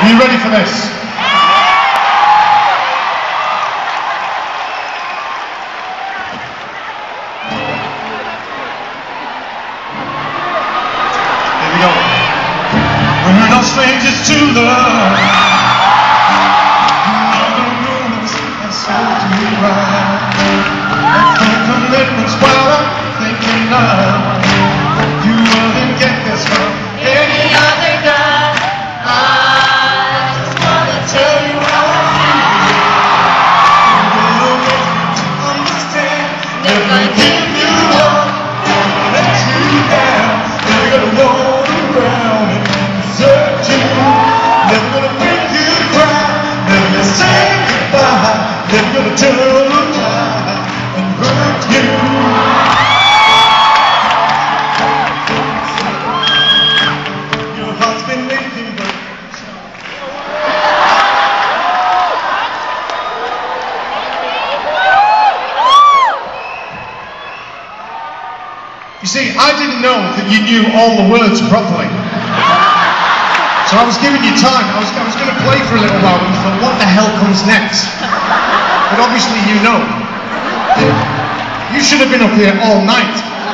Are you ready for this? Here we go. We're no strangers to love. All the rumors have sold you right. And for commitments, while I'm thinking of you wouldn't get this from any other guy. I just wanna tell you how I feel. You're gonna get to understand. Never gonna give you up, never let you down. Never gonna roll around and desert you. Never gonna make you cry. Never gonna say goodbye. Never gonna turn around and hurt you. You see, I didn't know that you knew all the words properly. So I was giving you time. I was going to play for a little while, but you thought, what the hell comes next? But obviously you know. You should have been up here all night.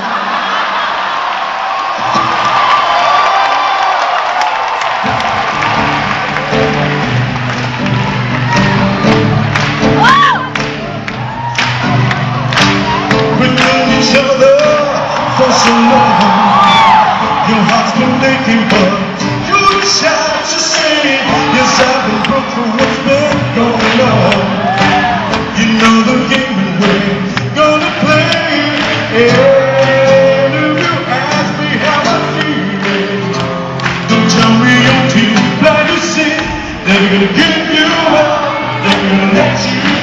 So long, your heart's been aching, but you're shy to say. Yes, I've been broke for what's been going on. You know the game and we're gonna play. And if you ask me how I feel, don't tell me you're too blind to see. Never gonna give you up, never gonna let you